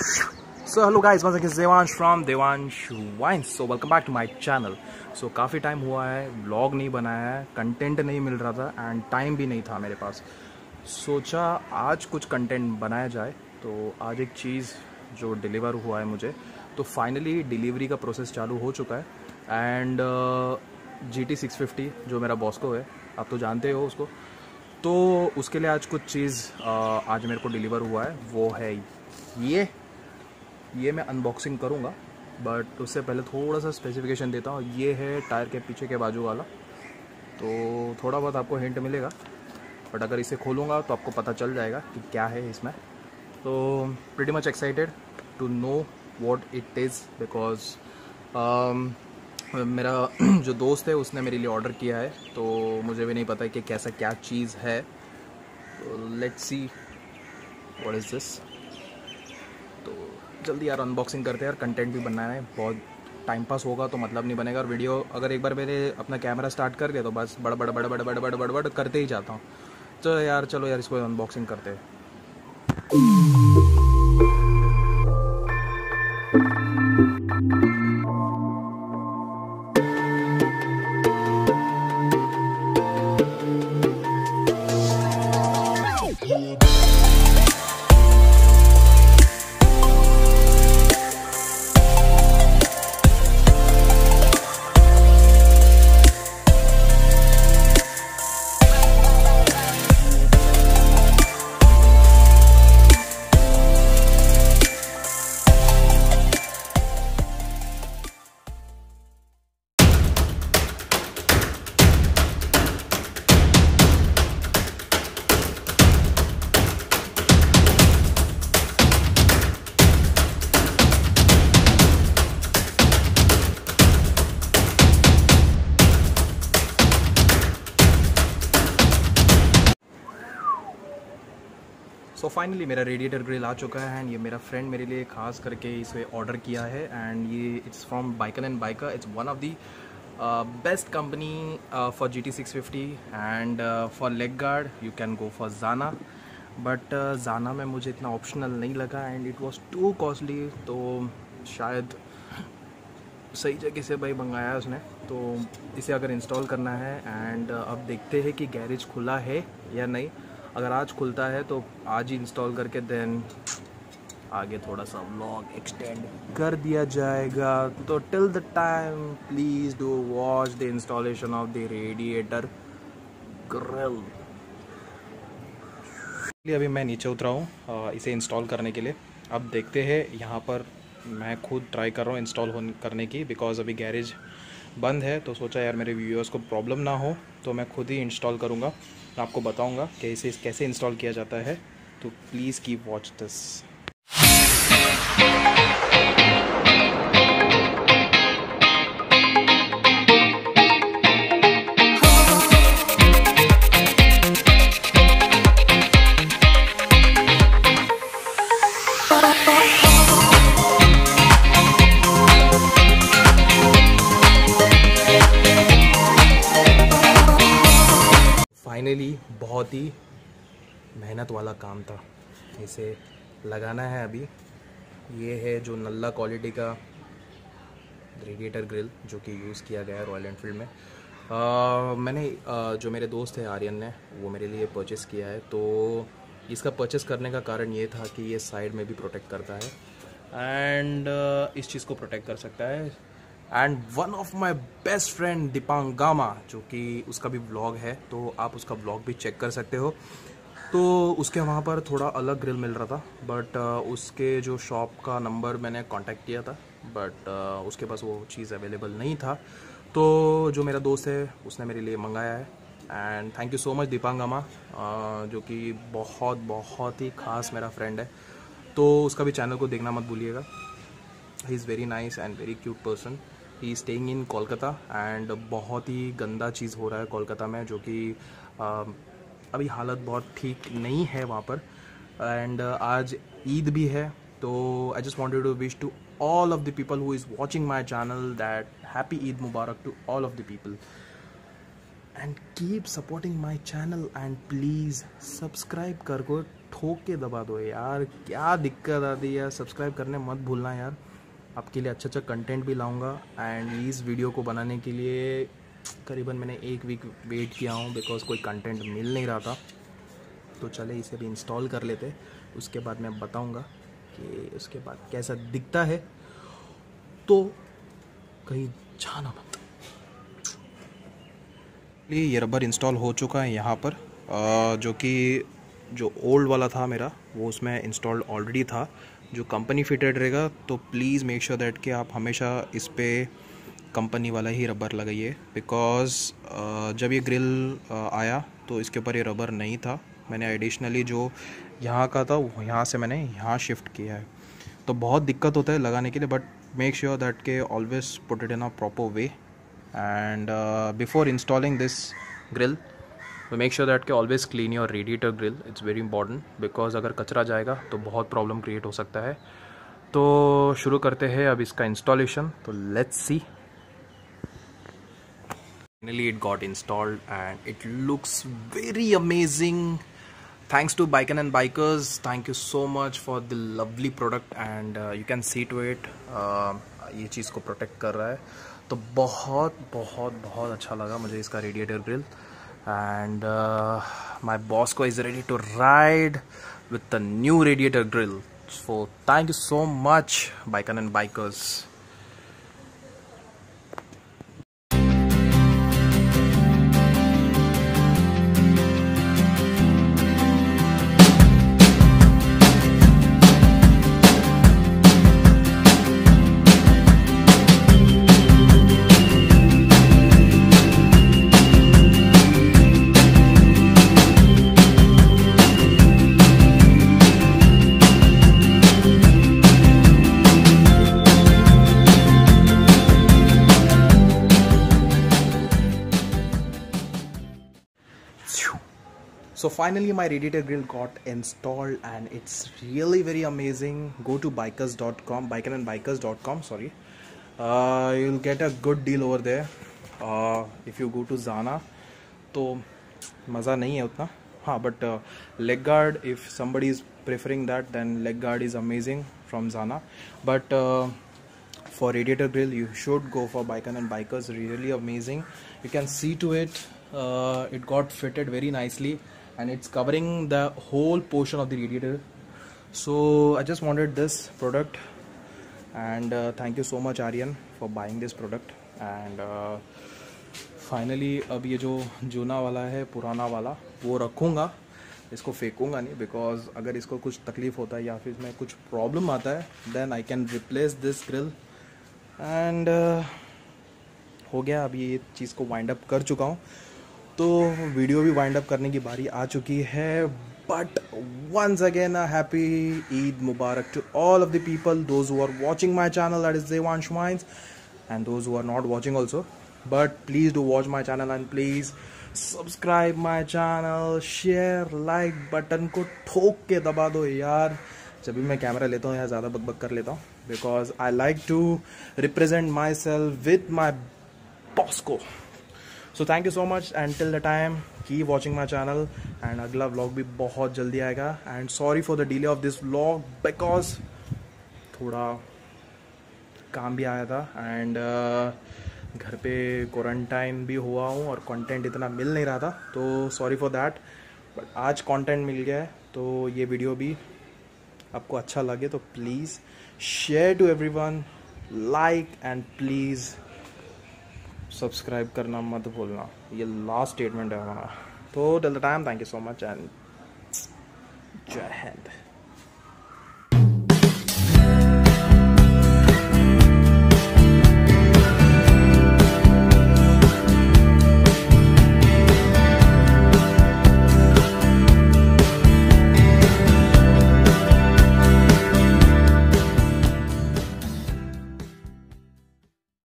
So hello guys, once again Devansh from Devansh Wines. So welcome back to my channel. So काफ़ी time हुआ है vlog नहीं बनाया है, कंटेंट नहीं मिल रहा था एंड टाइम भी नहीं था मेरे पास. सोचा आज कुछ कंटेंट बनाया जाए. तो आज एक चीज़ जो डिलीवर हुआ है मुझे, तो फाइनली डिलीवरी का प्रोसेस चालू हो चुका है. एंड GT650 जो मेरा बॉस्को है, आप तो जानते हो उसको, तो उसके लिए आज कुछ चीज़ आज मेरे को डिलीवर हुआ है. वो है ये मैं अनबॉक्सिंग करूँगा, बट उससे पहले थोड़ा सा स्पेसिफिकेशन देता हूँ. ये है टायर के पीछे के बाजू वाला, तो थोड़ा बहुत आपको हिंट मिलेगा, बट अगर इसे खोलूँगा तो आपको पता चल जाएगा कि क्या है इसमें. तो pretty much excited to know what it is, because मेरा जो दोस्त है उसने मेरे लिए ऑर्डर किया है, तो मुझे भी नहीं पता है कि कैसा क्या चीज़ है. तो let's see what is this. तो जल्दी यार अनबॉक्सिंग करते हैं यार, कंटेंट भी बनना है. बहुत टाइम पास होगा तो मतलब नहीं बनेगा. और वीडियो अगर एक बार मैंने अपना कैमरा स्टार्ट कर दिया तो बस बड़ करते ही जाता हूँ. चलो यार इसको अनबॉक्सिंग करते हैं. सो फाइनली मेरा रेडिएटर ग्रिल आ चुका है. एंड ये मेरा फ्रेंड मेरे लिए खास करके इसे ऑर्डर किया है. एंड ये it's from biker and biker. It's one of the best company for GT650 and for leg guard you can go for Zana. But Zana में मुझे इतना ऑप्शनल नहीं लगा and it was too costly. तो शायद सही जगह से भाई मंगाया उसने. तो इसे अगर इंस्टॉल करना है एंड अब देखते हैं कि गैरेज खुला है या नहीं. अगर आज खुलता है तो आज ही इंस्टॉल करके देन आगे थोड़ा सा व्लॉग एक्सटेंड कर दिया जाएगा. तो till the time please do watch the installation of the radiator grille. अभी मैं नीचे उतरा हूँ इसे इंस्टॉल करने के लिए. अब देखते हैं. यहाँ पर मैं खुद ट्राई कर रहा हूँ इंस्टॉल करने की, बिकॉज अभी गैरेज बंद है. तो सोचा यार मेरे व्यूअर्स को प्रॉब्लम ना हो, तो मैं खुद ही इंस्टॉल करूँगा. आपको बताऊँगा कि इसे कैसे इंस्टॉल किया जाता है. तो please keep watch this. Finally बहुत ही मेहनत वाला काम था. इसे लगाना है अभी. ये है जो नल्ला क्वालिटी का रेडिएटर ग्रिल जो कि यूज़ किया गया है रॉयल एनफील्ड में. मैंने जो मेरे दोस्त है आर्यन ने, वो मेरे लिए परचेस किया है. तो इसका परचेस करने का कारण ये था कि ये साइड में भी प्रोटेक्ट करता है एंड इस चीज़ को प्रोटेक्ट कर सकता है. And one of my best friend Deepang Gama, जो कि उसका भी व्लॉग है, तो आप उसका व्लॉग भी चेक कर सकते हो. तो उसके वहाँ पर थोड़ा अलग ग्रिल मिल रहा था, बट उसके जो शॉप का नंबर मैंने कांटेक्ट किया था, बट उसके पास वो चीज़ अवेलेबल नहीं था. तो जो मेरा दोस्त है उसने मेरे लिए मंगाया है. And thank you so much Deepang Gama, जो कि बहुत ही ख़ास मेरा फ्रेंड है. तो उसका भी चैनल को देखना मत भूलिएगा. He is very nice and very cute person. He staying in Kolkata and बहुत ही गंदा चीज़ हो रहा है कोलकाता में, जो कि अभी हालत बहुत ठीक नहीं है वहाँ पर. एंड आज ईद भी है, तो I just wanted to wish to all of the people who is watching my channel that happy Eid Mubarak to all of the people. And keep supporting my channel and please subscribe कर ठोक के दबा दो यार, क्या दिक्कत आती है यार। सब्सक्राइब करने मत भूलना यार, आपके लिए अच्छा अच्छा कंटेंट भी लाऊंगा। एंड इस वीडियो को बनाने के लिए करीबन मैंने 1 वीक वेट किया हूँ, बिकॉज़ कोई कंटेंट मिल नहीं रहा था। तो चले इसे भी इंस्टॉल कर लेते, उसके बाद मैं बताऊंगा कि उसके बाद कैसा दिखता है। तो कहीं जाना मत। ये रबर इंस्टॉल हो चुका है यहाँ पर, जो कि जो ओल्ड वाला था मेरा वो उसमें इंस्टॉल्ड ऑलरेडी था, जो कंपनी फिटेड रहेगा। तो प्लीज़ मेक श्योर दैट कि आप हमेशा इस पर कंपनी वाला ही रबर लगाइए, बिकॉज़ जब ये ग्रिल आया तो इसके ऊपर ये रबर नहीं था। मैंने एडिशनली जो यहाँ का था वो यहाँ से मैंने यहाँ शिफ्ट किया है। तो बहुत दिक्कत होता है लगाने के लिए, बट मेक श्योर दैट के always put it in a proper way. And before installing this grille make sure that के always clean your radiator grille. It's very important, because अगर कचरा जाएगा तो बहुत प्रॉब्लम क्रिएट हो सकता है। तो शुरू करते हैं अब इसका इंस्टॉलेशन। तो let's see. Finally it got installed and it looks very amazing. Thanks to Baiken and Bikers, thank you so much for the lovely product and you can see to it ये चीज़ को protect कर रहा है। तो बहुत बहुत बहुत अच्छा लगा मुझे इसका radiator grille. And my Bosco is ready to ride with the new radiator grille. So thank you so much Baiken and Bikers। So finally my radiator grill got installed and it's really very amazing. Go to bikers.com, bikeandbikers.com, sorry. You'll get a good deal over there. If you go to Zana, तो मज़ा नहीं है उतना, हाँ, but leg guard, if somebody is preferring that, then leg guard is amazing from Zana. But for radiator grill you should go for Baiken and Bikers, really amazing. You can see to it, it got fitted very nicely and it's covering the whole portion of the radiator. So I just wanted this product and thank you so much Aryan for buying this product. And finally अब ये जो जूना वाला है, पुराना वाला, वो रखूँगा, इसको फेंकूँगा नहीं, बिकॉज अगर इसको कुछ तकलीफ़ होता है या फिर इसमें कुछ प्रॉब्लम आता है then I can replace this grille. And हो गया, अभी ये चीज़ को वाइंड अप कर चुका हूँ, तो वीडियो भी वाइंड अप करने की बारी आ चुकी है। But once again happy Eid Mubarak to all of the people, those who are watching my channel, that is Devansh mines, and those who are not watching also, but please do watch my channel and please subscribe my channel, share, like button को ठोक के दबा दो यार। जब भी मैं camera लेता हूँ यहाँ ज़्यादा बकबक कर लेता हूँ, because I like to represent myself with my Bosco. So thank you so much and till the time keep watching my channel. And अगला व्लॉग भी बहुत जल्दी आएगा। And sorry for the delay of this vlog, because थोड़ा काम भी आया था एंड घर पे क्वारंटाइन भी हुआ हूँ और कंटेंट इतना मिल नहीं रहा था, तो सॉरी फॉर दैट। बट आज कंटेंट मिल गया है, तो ये वीडियो भी आपको अच्छा लगे तो please share to everyone, like and please subscribe करना मत भूलना। ये लास्ट स्टेटमेंट है हमारा। तो till the time thank you so much and जय हिंद।